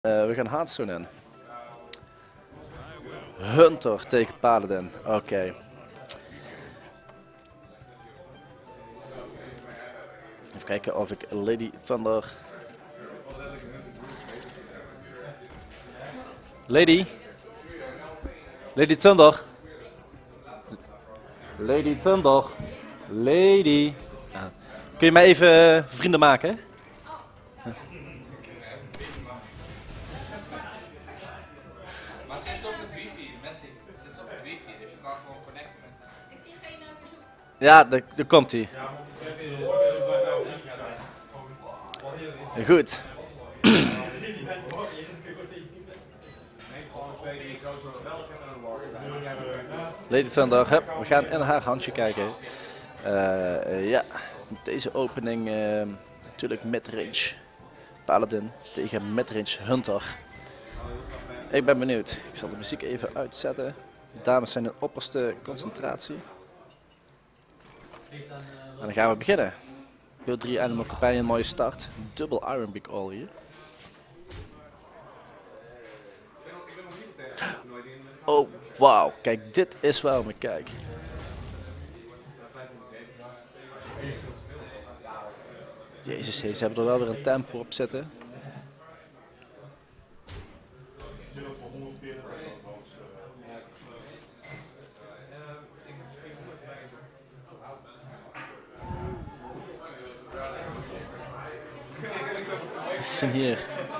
We gaan Hearthstone in. Hunter tegen Paladin. Oké. Even kijken of ik Lady Thunder... Lady Thunder. Lady Thunder. Lady. Ah. Kun je mij even vrienden maken? Maar ze is op het wifi, Messi. Ze is op het wifi, dus je kan gewoon connecten met haar. Ik zie geen verzoek. Ja, daar komt hij. Goed. Lady Thunder, hup, we gaan in haar handje kijken. Ja, deze opening natuurlijk midrange Paladin tegen midrange Hunter. Ik ben benieuwd. Ik zal de muziek even uitzetten. De dames zijn in opperste concentratie. En dan gaan we beginnen. Beeld 3 Animal Companion, mooie start. Dubbel Ironbeak All hier. Oh, wauw. Kijk, dit is wel mijn kijk. Jezus, ze hebben er wel weer een tempo op zitten. We zien hier.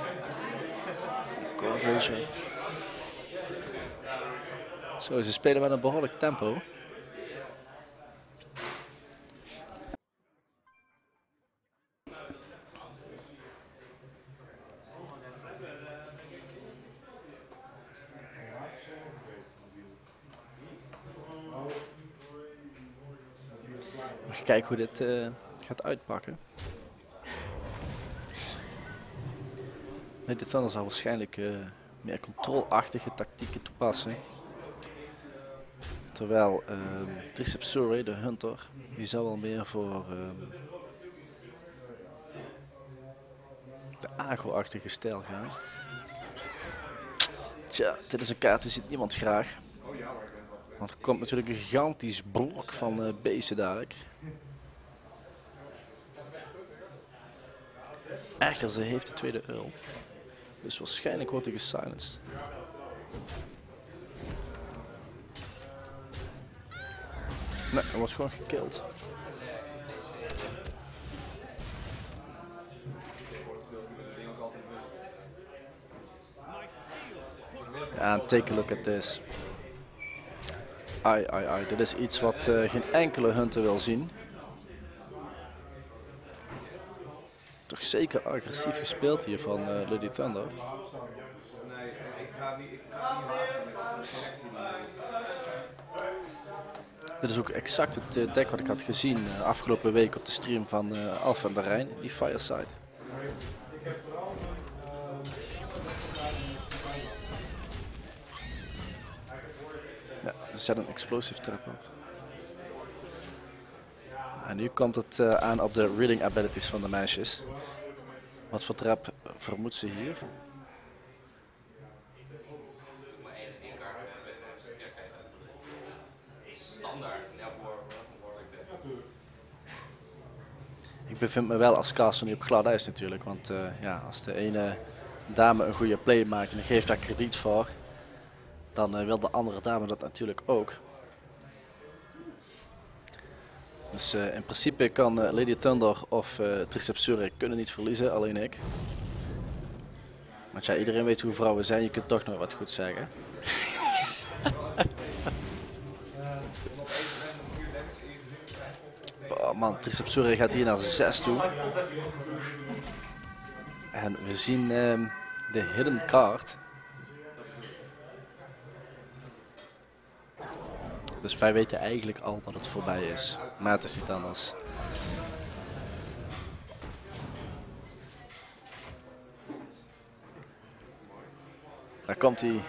Zo, ze spelen met een behoorlijk tempo. Even kijken hoe dit gaat uitpakken. Lady Thunder zal waarschijnlijk meer controlachtige tactieken toepassen. Terwijl Triceps Surrey, de Hunter, die zal wel meer voor de agro-achtige stijl gaan. Tja, dit is een kaart die ziet niemand graag. Want er komt natuurlijk een gigantisch blok van beesten dadelijk. Echter, ze heeft de tweede ul. Dus waarschijnlijk wordt hij gesilenced. Nee, hij wordt gewoon gekilld. Ja, take a look at this. Ai. Dit is iets wat geen enkele hunter wil zien. Toch zeker agressief gespeeld hier van Lady Thunder. Nee, ik ga niet Dit is ook exact het deck wat ik had gezien afgelopen week op de stream van Alpha en de Rijn, die Fireside. Ja, er zet een explosive trap op. En nu komt het aan op de reading abilities van de meisjes. Wat voor trap vermoedt ze hier? Ik bevind me wel als caster nu op glad ijs natuurlijk, want ja, als de ene dame een goede play maakt en die geeft daar krediet voor, dan wil de andere dame dat natuurlijk ook. Dus in principe kan Lady Thunder of Triceps Surrey kunnen niet verliezen, alleen ik. Want ja, iedereen weet hoe vrouwen zijn, je kunt toch nog wat goed zeggen. Oh man, Triceps Surrey gaat hier naar 6 toe. En we zien de hidden card. Dus wij weten eigenlijk al dat het voorbij is. Maar het is niet anders. Daar komt hij.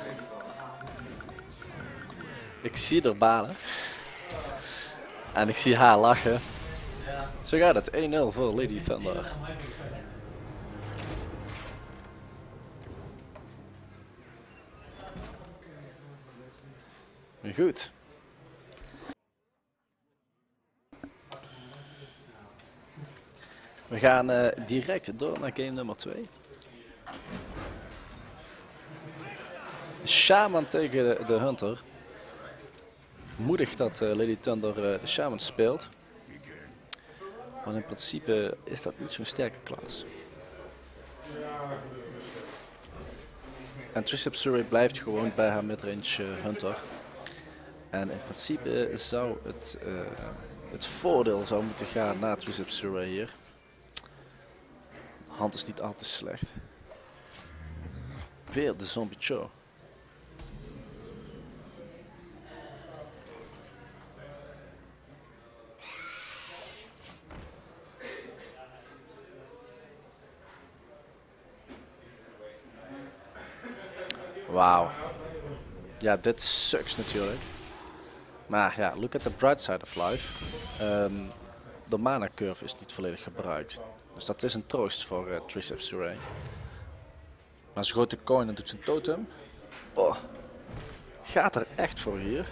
Ik zie er balen. En ik zie haar lachen. Zo gaat het, 1-0 voor Lady Thunder. Goed. We gaan direct door naar game nummer 2. Shaman tegen de Hunter. Moedig dat Lady Thunder de Shaman speelt. Want in principe is dat niet zo'n sterke klas. En Tricep blijft gewoon bij haar midrange Hunter. En in principe zou het voordeel zou moeten gaan naar Tricep hier. Hand is niet al te slecht. Weer de Zombie Cho. Wauw. Ja, dit sucks natuurlijk. Maar ja, look at the bright side of life. De mana curve is niet volledig gebruikt. Dus dat is een troost voor Triceps Array. Maar ze gooit de coin en doet zijn totem. Oh. Gaat er echt voor hier.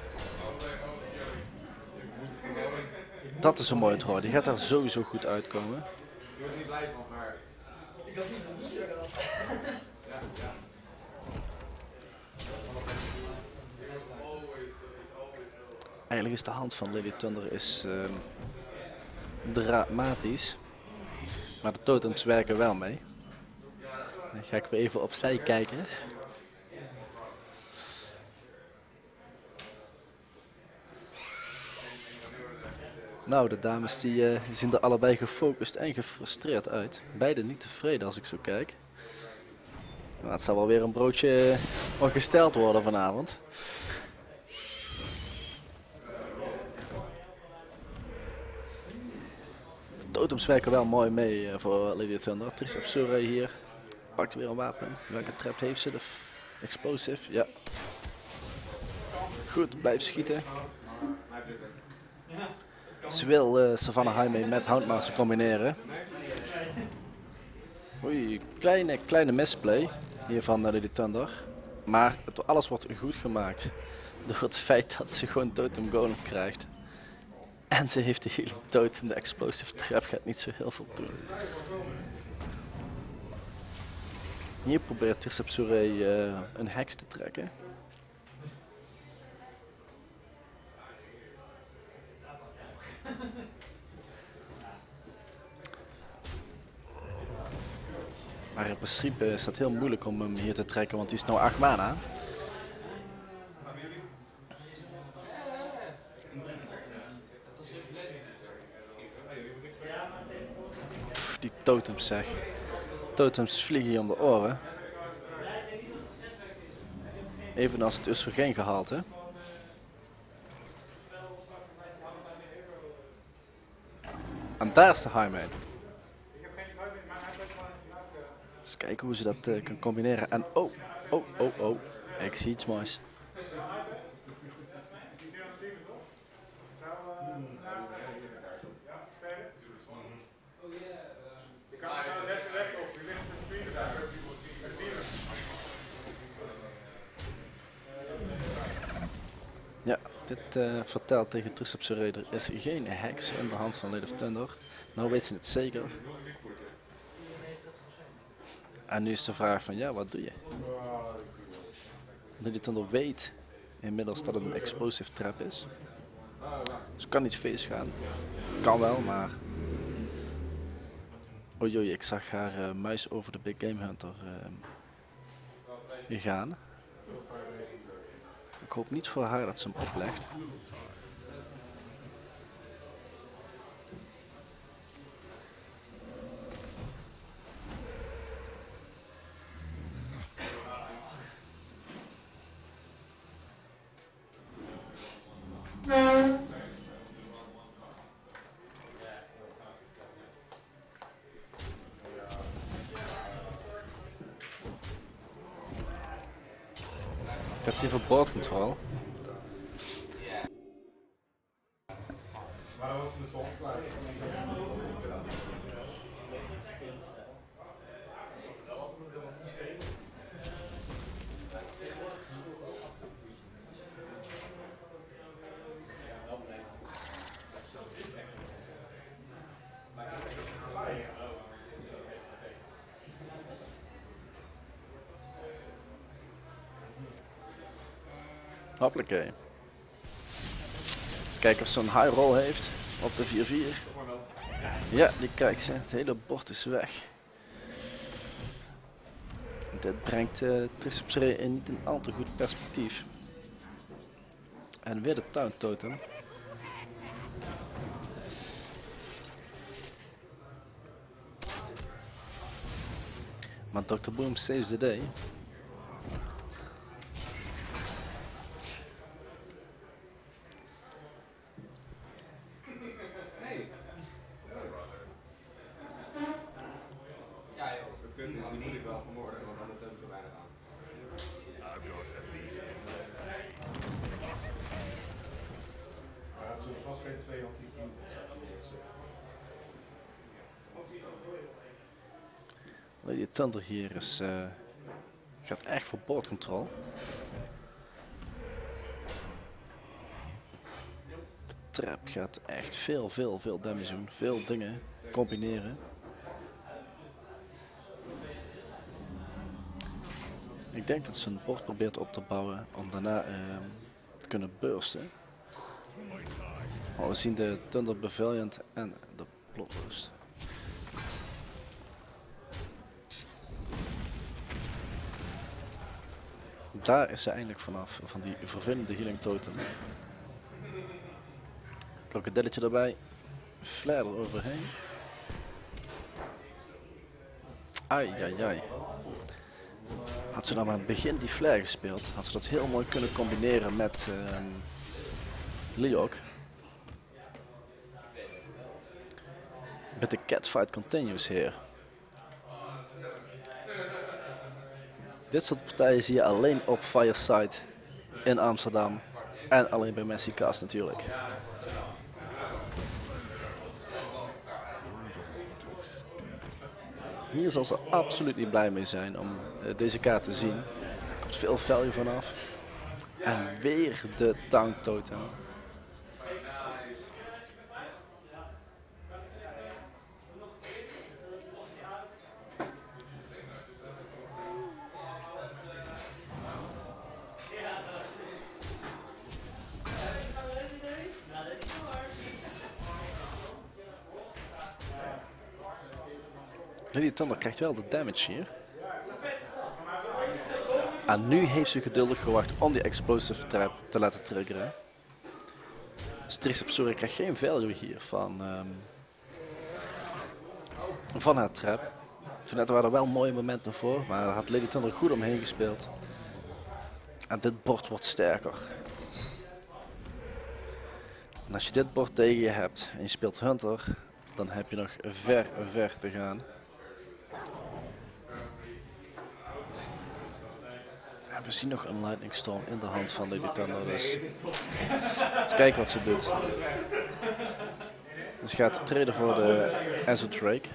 Dat is een mooie draw. Die gaat daar sowieso goed uitkomen. Je wordt niet blij van, maar... Ik dacht niet van niet zeggen dat. Ja. Eigenlijk is de hand van Lady Thunder dramatisch. Maar de totems werken wel mee. Dan ga ik weer even opzij kijken. Nou, de dames die zien er allebei gefocust en gefrustreerd uit. Beide niet tevreden als ik zo kijk. Maar het zal wel weer een broodje gesteld worden vanavond. De totems werken wel mooi mee voor Lady Thunder. Tricep hier. Pakt weer een wapen. Welke trap heeft ze? De explosive. Ja. Goed, blijf schieten. Ze wil Savannah Highway met Houndmaster combineren. Oei, kleine misplay hier van Lady Thunder. Maar alles wordt goed gemaakt door het feit dat ze gewoon Totem Golem krijgt. En ze heeft de healing totem, de explosive trap gaat niet zo heel veel doen. Hier probeert Tricep een hex te trekken. Maar in principe is dat heel moeilijk om hem hier te trekken, want die is nou 8 mana. Pff, die totems zeg. Totems vliegen hier om de oren. Evenals het oestrogeen gehalte. En daar is de Highmane. Eens kijken hoe ze dat kan combineren. En oh. Ik zie iets moois. Ja, dit vertelt tegen Tricep er is geen hex in de hand van Lady Thunder. Nou weet ze het zeker. En nu is de vraag van ja, wat doe je? Lady Thunder weet inmiddels dat het een explosive trap is. Dus kan niet face gaan. Kan wel, maar... Oei, ik zag haar muis over de Big Game Hunter gaan. Ik hoop niet voor haar dat ze hem oplegt. Ik heb hier voor board control. Hoppakee. Eens kijken of ze een high roll heeft op de 4-4. Ja, die kijkt ze. Het hele bord is weg. Dit brengt Triceps Ray in niet een al te goed perspectief. En weer de Taunt Totem. Maar Dr. Boom saves the day. Ja joh, dat kunt die moet ik wel vermoorden, want anders heb ik er weinig aan. Maar het zullen vast geen 2 antieke Die Thunder hier is, gaat echt voor board control. De trap gaat echt veel damage doen. Veel dingen combineren. Ik denk dat ze een bord probeert op te bouwen om daarna te kunnen bursten. Maar we zien de Thunder Pavilion en de Bloodlust. Daar is ze eindelijk vanaf, van die vervelende healing totem. Krokodilletje erbij, flare er overheen. Ai. Had ze nou maar aan het begin die flare gespeeld, had ze dat heel mooi kunnen combineren met Leok. But the catfight continues here. Dit soort partijen zie je alleen op Fireside in Amsterdam en alleen bij Messi Cast natuurlijk. Hier zal ze absoluut niet blij mee zijn om deze kaart te zien. Er komt veel value vanaf. En weer de Taunt Totem. Lady Thunder krijgt wel de damage hier. En nu heeft ze geduldig gewacht om die explosive trap te laten triggeren. Triceps Ray krijgt geen value hier van haar trap. Toen waren er wel mooie momenten voor, maar daar had Lady Thunder goed omheen gespeeld. En dit bord wordt sterker. En als je dit bord tegen je hebt en je speelt Hunter, dan heb je nog ver te gaan. We zien nog een Lightning Storm in de hand van Lady Thunder, dus eens kijken wat ze doet. Ze gaat traden voor de Azure Drake.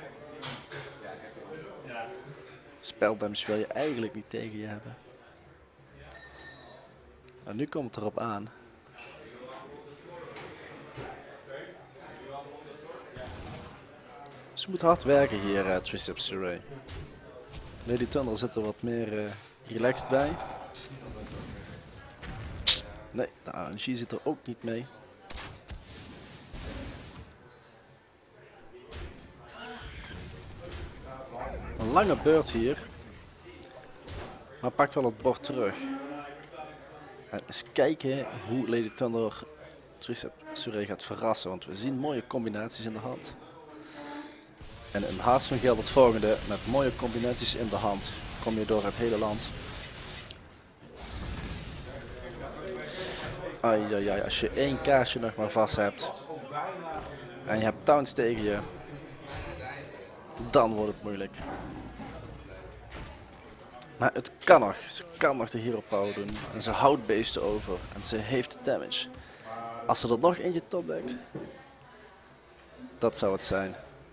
Speldamage wil je eigenlijk niet tegen je hebben. En nu komt het erop aan. Ze moet hard werken hier, Triceps Ray. Lady Thunder zit er wat meer relaxed bij. Nee, de RNG zit er ook niet mee. Een lange beurt hier. Maar pakt wel het bord terug. En eens kijken hoe Lady Thunder Triceps Ray gaat verrassen. Want we zien mooie combinaties in de hand. En in Hearthstone geldt het volgende. Met mooie combinaties in de hand kom je door het hele land. Ai, als je één kaartje nog maar vast hebt. En je hebt taunts tegen je. Dan wordt het moeilijk. Maar het kan nog. Ze kan nog de hero power doen. En ze houdt beesten over. En ze heeft damage. Als ze er nog eentje topdekt. Dat zou het zijn.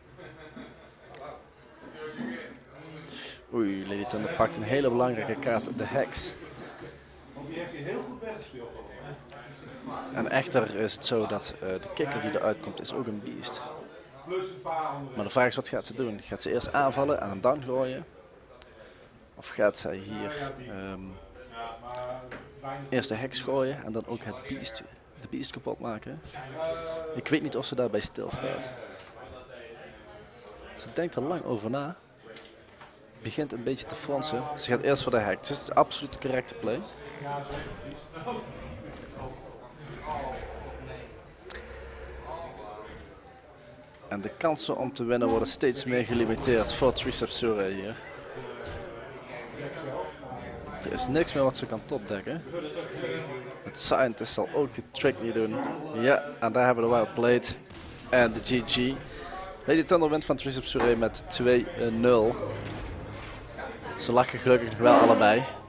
Oei, Lady Thunder pakt een hele belangrijke kaart, de Hex. Die heeft hij heel goed weggespeeld. En echter is het zo dat de kikker die eruit komt is ook een beest. Maar de vraag is, wat gaat ze doen? Gaat ze eerst aanvallen en een down gooien? Of gaat zij hier Eerst de heks gooien en dan ook de beest kapot maken. Ik weet niet of ze daarbij stilstaat. Ze denkt er lang over na. Begint een beetje te fronsen. Ze gaat eerst voor de heks. Het is de absoluut correcte play. En de kansen om te winnen worden steeds meer gelimiteerd voor Triceps Surae hier. Er is niks meer wat ze kan topdekken. Het Scientist zal ook die trick niet doen. Ja, en daar hebben we de Wild Blade en de GG. Lady Thunder wint van Triceps Surae met 2-0. Ze lachen gelukkig nog wel allebei.